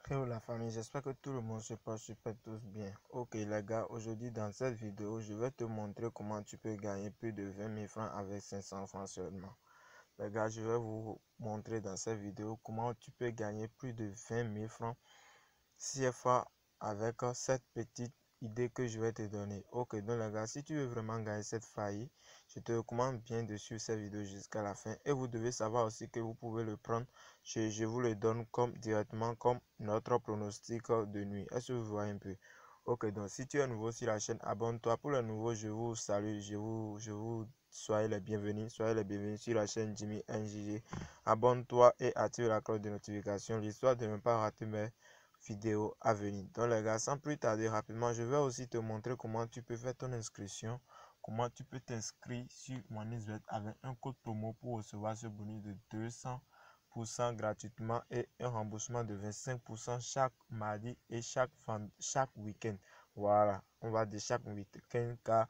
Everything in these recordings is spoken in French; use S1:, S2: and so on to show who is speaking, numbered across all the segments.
S1: Hello la famille, j'espère que tout le monde se passe super tous bien. Ok les gars, aujourd'hui dans cette vidéo, je vais te montrer comment tu peux gagner plus de 20 000 francs avec 500 francs seulement. Les gars, je vais vous montrer dans cette vidéo comment tu peux gagner plus de 20 000 francs CFA avec cette petite idée que je vais te donner. Ok, donc les gars, si tu veux vraiment gagner cette faille, je te recommande bien de suivre cette vidéo jusqu'à la fin. Et vous devez savoir aussi que vous pouvez le prendre. Je vous le donne comme directement comme notre pronostic de nuit. Est-ce que vous voyez un peu? Ok, donc si tu es nouveau sur la chaîne, abonne-toi. Pour les nouveaux, je vous salue, soyez les bienvenus. Soyez les bienvenus sur la chaîne Jimmy NJG. Abonne-toi et active la cloche de notification, l'histoire de ne pas rater mes vidéo à venir. Donc les gars, sans plus tarder, rapidement, je vais aussi te montrer comment tu peux faire ton inscription, comment tu peux t'inscrire sur OneXBet avec un code promo pour recevoir ce bonus de 200% gratuitement et un remboursement de 25% chaque mardi et chaque week-end. Voilà, on va dire chaque week-end car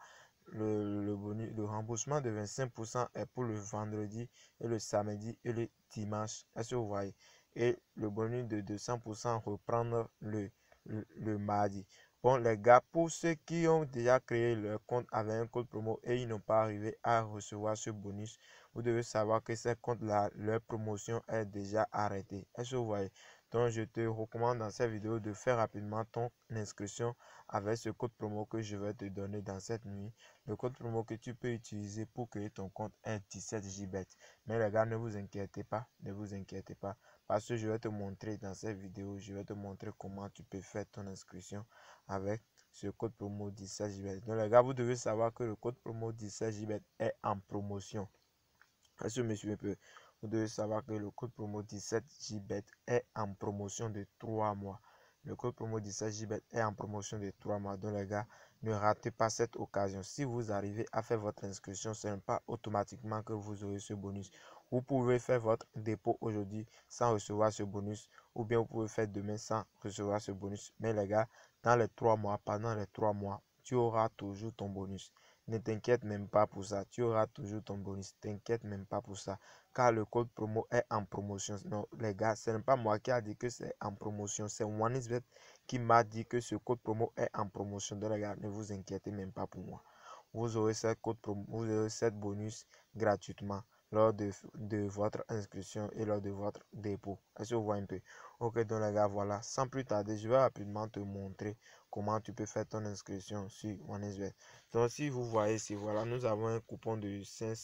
S1: le remboursement de 25% est pour le vendredi et le samedi et le dimanche. Est-ce que vous voyez? Et le bonus de 200% reprendre le mardi. Bon les gars, pour ceux qui ont déjà créé leur compte avec un code promo et ils n'ont pas arrivé à recevoir ce bonus, vous devez savoir que ces comptes-là, leur promotion est déjà arrêtée. Est-ce que vous voyez? Donc je te recommande dans cette vidéo de faire rapidement ton inscription avec ce code promo que je vais te donner dans cette nuit. Le code promo que tu peux utiliser pour créer ton compte est 17JBET. Mais les gars, ne vous inquiétez pas, ne vous inquiétez pas. Parce que je vais te montrer dans cette vidéo, je vais te montrer comment tu peux faire ton inscription avec ce code promo 17JBET. Donc les gars, vous devez savoir que le code promo 17JBET est en promotion. Est-ce que monsieur un peu? Vous devez savoir que le code promo 17JBET est en promotion de 3 mois. Le code promo 17JBET est en promotion de 3 mois. Donc les gars, ne ratez pas cette occasion. Si vous arrivez à faire votre inscription, ce n'est pas automatiquement que vous aurez ce bonus. Vous pouvez faire votre dépôt aujourd'hui sans recevoir ce bonus. Ou bien vous pouvez faire demain sans recevoir ce bonus. Mais les gars, dans les 3 mois, pendant les 3 mois, tu auras toujours ton bonus. Ne t'inquiète même pas pour ça. Tu auras toujours ton bonus. T'inquiète même pas pour ça. Car le code promo est en promotion. Non, les gars, ce n'est pas moi qui a dit que c'est en promotion. C'est OneXBet qui m'a dit que ce code promo est en promotion. Donc, les gars, ne vous inquiétez même pas pour moi. Vous aurez ce code promo, vous aurez cette bonus gratuitement lors de votre inscription et lors de votre dépôt. Est-ce que vous voyez un peu? Ok, donc les gars, voilà. Sans plus tarder, je vais rapidement te montrer comment tu peux faire ton inscription sur OneXBet. Donc, si vous voyez ici, voilà, nous avons un coupon de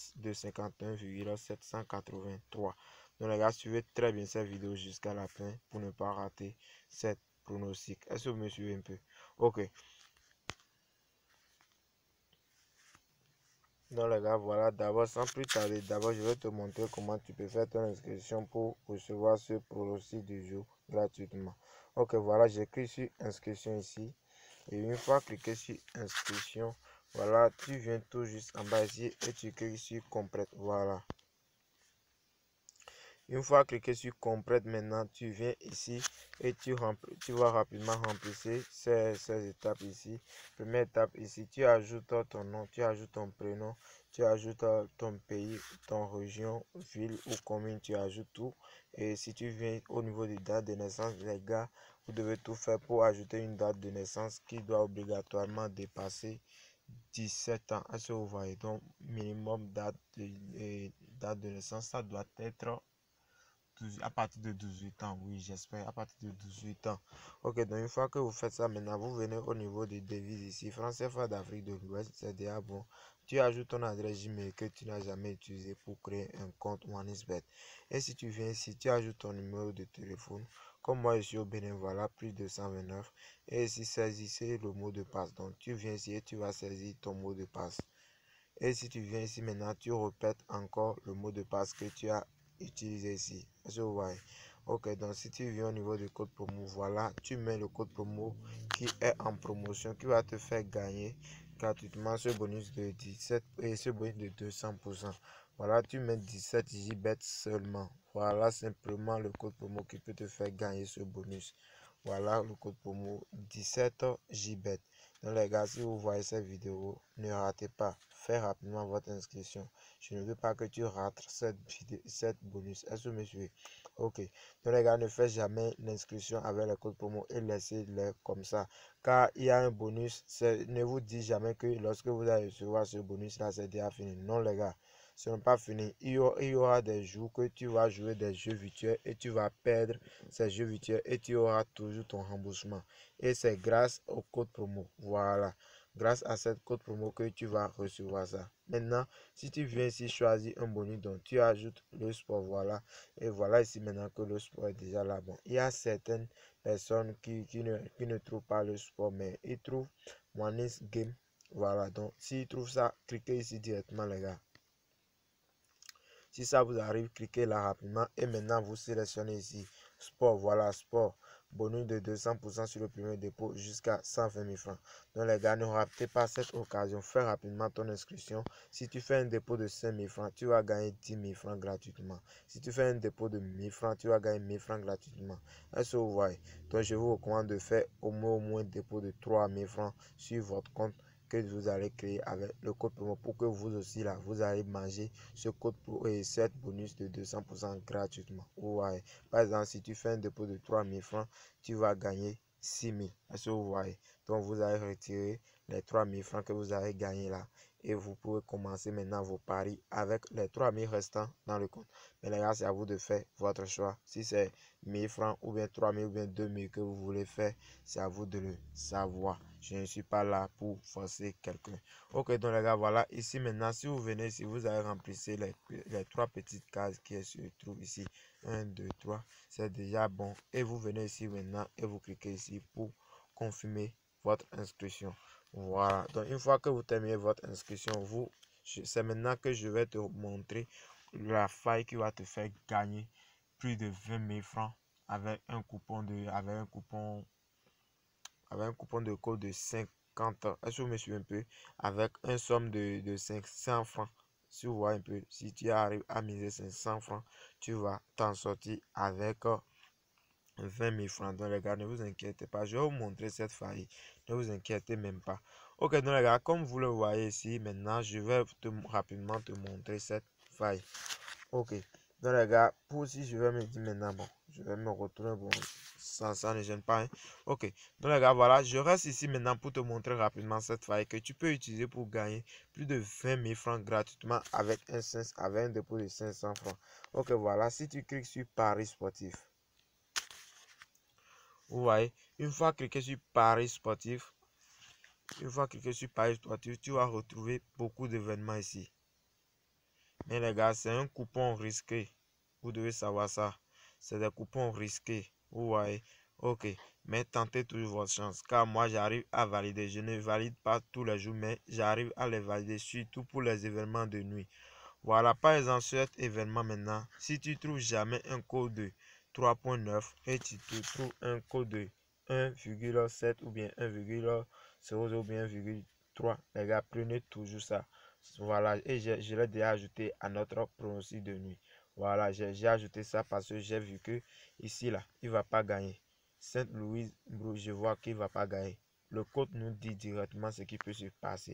S1: 51,783. Donc, les gars, suivez très bien cette vidéo jusqu'à la fin pour ne pas rater cette pronostic. Est-ce que vous me suivez un peu? Ok. Donc les gars, voilà, d'abord sans plus tarder, d'abord je vais te montrer comment tu peux faire ton inscription pour recevoir ce pronostic du jour gratuitement. Ok, voilà, j'écris sur inscription ici. Et une fois cliqué sur inscription, voilà, tu viens tout juste en bas ici et tu cliques sur complète. Voilà. Une fois cliqué sur complète, maintenant tu viens ici et tu vas rapidement remplir ces étapes ici. Première étape ici, tu ajoutes ton nom, tu ajoutes ton prénom, tu ajoutes ton pays, ton région, ville ou commune, tu ajoutes tout. Et si tu viens au niveau des dates de naissance, les gars, vous devez tout faire pour ajouter une date de naissance qui doit obligatoirement dépasser 17 ans. Est-ce que vous voyez? Donc, minimum date de naissance, ça doit être à partir de 18 ans, oui, j'espère, à partir de 18 ans. Ok, donc une fois que vous faites ça, maintenant, vous venez au niveau des devises ici. France CFA d'Afrique de l'Ouest, c'est déjà bon. Tu ajoutes ton adresse Gmail que tu n'as jamais utilisé pour créer un compte OneXBet. Et si tu viens ici, tu ajoutes ton numéro de téléphone. Comme moi, je suis au Bénin, voilà, plus de 129. Et ici, saisissez le mot de passe. Donc, tu viens ici et tu vas saisir ton mot de passe. Et si tu viens ici maintenant, tu répètes encore le mot de passe que tu as utilisé ici. Est-ce que vous voyez? Ok, donc si tu viens au niveau du code promo, voilà, tu mets le code promo qui est en promotion, qui va te faire gagner gratuitement ce bonus de 17 et ce bonus de 200%. Voilà, tu mets 17JBET seulement. Voilà simplement le code promo qui peut te faire gagner ce bonus. Voilà le code promo 17JBET. Donc les gars, si vous voyez cette vidéo, ne ratez pas. Faites rapidement votre inscription. Je ne veux pas que tu rates cette bonus. Est-ce que me suivez? Ok, donc les gars, ne faites jamais l'inscription avec le code promo et laissez-les comme ça. Car il y a un bonus, ne vous dites jamais que lorsque vous allez recevoir ce bonus là, c'est déjà fini. Non les gars, ce n'est pas fini. Il y aura des jours que tu vas jouer des jeux virtuels et tu vas perdre ces jeux virtuels et tu auras toujours ton remboursement. Et c'est grâce au code promo. Voilà. Grâce à cette code promo que tu vas recevoir ça. Maintenant, si tu viens ici choisir un bonus, donc tu ajoutes le sport, voilà. Et voilà ici maintenant que le sport est déjà là. Bon, il y a certaines personnes qui ne trouvent pas le sport, mais ils trouvent Monis Game. Voilà, donc s'ils trouvent ça, cliquez ici directement les gars. Si ça vous arrive, cliquez là rapidement et maintenant vous sélectionnez ici sport. Voilà, sport. Bonus de 200% sur le premier dépôt jusqu'à 120 000 francs. Donc les gars, ne ratez pas cette occasion. Fais rapidement ton inscription. Si tu fais un dépôt de 5 000 francs, tu vas gagner 10 000 francs gratuitement. Si tu fais un dépôt de 1 000 francs, tu vas gagner 1 000 francs gratuitement. Est-ce que vous voyez? Donc je vous recommande de faire au moins un dépôt de 3 000 francs sur votre compte que vous allez créer avec le code promo pour que vous aussi là, vous allez manger ce code pour et cette bonus de 200% gratuitement. Ouais. Par exemple, si tu fais un dépôt de 3 000 francs, tu vas gagner 6 000. Est-ce que vous voyez? Donc, vous allez retirer les 3 000 francs que vous avez gagnés là. Et vous pouvez commencer maintenant vos paris avec les 3 000 restants dans le compte. Mais les gars, c'est à vous de faire votre choix. Si c'est 1 000 francs ou bien 3 000 ou bien 2 000 que vous voulez faire, c'est à vous de le savoir. Je ne suis pas là pour forcer quelqu'un. Ok, donc les gars, voilà. Ici maintenant, si vous venez ici, vous allez remplir les 3 petites cases qui se trouvent ici. 1, 2, 3. C'est déjà bon. Et vous venez ici maintenant et vous cliquez ici pour confirmer votre inscription. Voilà. Donc une fois que vous terminez votre inscription, c'est maintenant que je vais te montrer la faille qui va te faire gagner plus de 20 000 francs avec un coupon de code de 50. Est-ce que vous me suivez un peu? Avec un somme de 500 francs. Si vous voyez un peu, si tu arrives à miser 500 francs, tu vas t'en sortir avec 20 000 francs. Donc les gars, ne vous inquiétez pas. Je vais vous montrer cette faille. Ne vous inquiétez même pas. Ok, donc les gars, comme vous le voyez ici, maintenant, je vais rapidement te montrer cette faille. Ok. Donc les gars, pour si je vais me dire maintenant, bon, je vais me retourner, bon, ça ne gêne pas. Hein. Ok. Donc les gars, voilà, je reste ici maintenant pour te montrer rapidement cette faille que tu peux utiliser pour gagner plus de 20 000 francs gratuitement avec un dépôt de 500 francs. Ok, voilà, si tu cliques sur Paris sportif. Vous voyez, une fois cliqué sur Paris sportif, tu vas retrouver beaucoup d'événements ici. Mais les gars, c'est un coupon risqué. Vous devez savoir ça. C'est des coupons risqués. Vous voyez. Ok. Mais tentez toujours votre chance. Car moi, j'arrive à valider. Je ne valide pas tous les jours, mais j'arrive à les valider. Surtout pour les événements de nuit. Voilà. Par exemple, sur cet événement maintenant, si tu trouves jamais un code de 3.9 et tu trouves un code de 1,7 ou bien 1,00 ou bien 1,3, les gars, prenez toujours ça. Voilà, et je l'ai déjà ajouté à notre pronostic de nuit. Voilà, j'ai ajouté ça parce que j'ai vu que ici, là, il ne va pas gagner. Sainte-Louise, je vois qu'il ne va pas gagner. Le code nous dit directement ce qui peut se passer.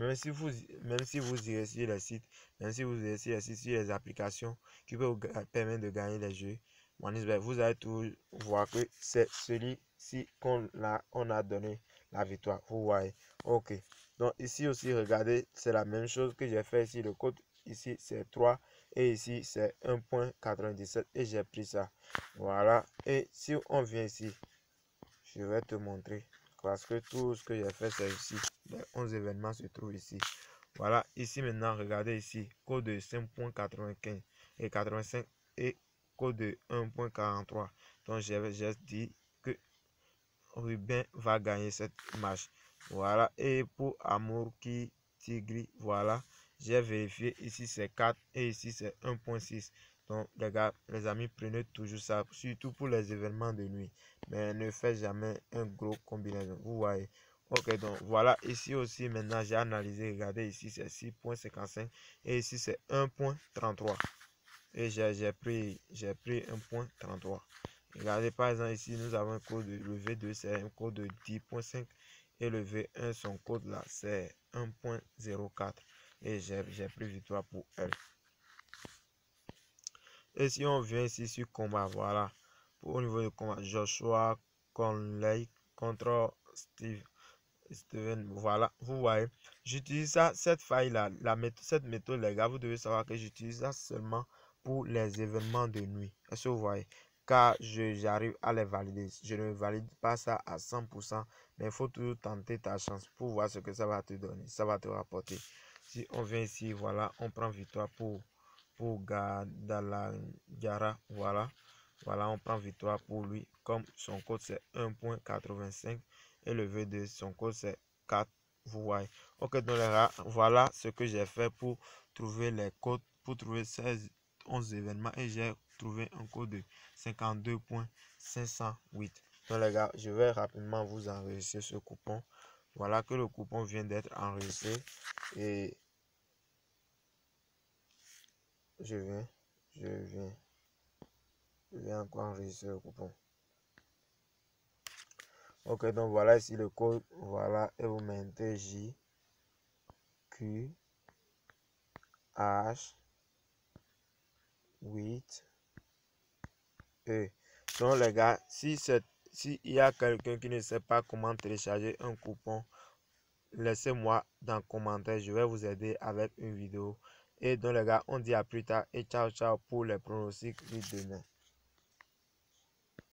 S1: Même si vous irez sur les sites, même si vous irez sur les applications qui peuvent vous permettre de gagner les jeux, vous allez toujours voir que c'est celui-ci qu'on a donné la victoire. Vous voyez. Ok. Donc ici aussi, regardez, c'est la même chose que j'ai fait ici. Le code ici, c'est 3 et ici, c'est 1.97 et j'ai pris ça. Voilà. Et si on vient ici, je vais te montrer parce que tout ce que j'ai fait, c'est ici. Les 11 événements se trouvent ici. Voilà. Ici maintenant, regardez ici, code de 5.95 et 85 et code de 1.43. Donc j'ai dit que Ruben va gagner cette match. Voilà. Et pour Amour qui Tigri, voilà. J'ai vérifié. Ici c'est 4 et ici c'est 1.6. Donc les gars, les amis, prenez toujours ça. Surtout pour les événements de nuit. Mais ne faites jamais un gros combinaison. Vous voyez. Ok, donc voilà. Ici aussi, maintenant, j'ai analysé. Regardez, ici c'est 6.55 et ici c'est 1.33. Et j'ai pris 1.33. Regardez par exemple ici, nous avons un code, le V2 c'est un code de 10.5 et le V1 son code là c'est 1.04 et j'ai pris victoire pour elle. Et si on vient ici sur combat, voilà, au niveau de combat, Joshua Conley contre Steven, voilà, vous voyez, j'utilise ça, cette faille là, cette méthode les gars, vous devez savoir que j'utilise ça seulement pour les événements de nuit. Est-ce que vous voyez? Car j'arrive à les valider. Je ne valide pas ça à 100%, mais il faut toujours tenter ta chance pour voir ce que ça va te donner, ça va te rapporter. Si on vient ici, voilà, on prend victoire pour Guadalajara, voilà, on prend victoire pour lui, comme son code c'est 1.85 et le V2, son code c'est 4, vous voyez. Ok, donc les gars, voilà ce que j'ai fait pour trouver les codes, pour trouver 11 événements, et j'ai trouvé un code de 52.508. Donc les gars, je vais rapidement vous enregistrer ce coupon. Voilà que le coupon vient d'être enregistré, et je viens encore enregistrer le coupon. Ok, donc voilà ici le code, voilà, et vous mettez J Q H 8 E. Donc les gars, si il y a quelqu'un qui ne sait pas comment télécharger un coupon, laissez-moi dans les commentaires, je vais vous aider avec une vidéo. Et donc les gars, on dit à plus tard et ciao ciao pour les pronostics de demain.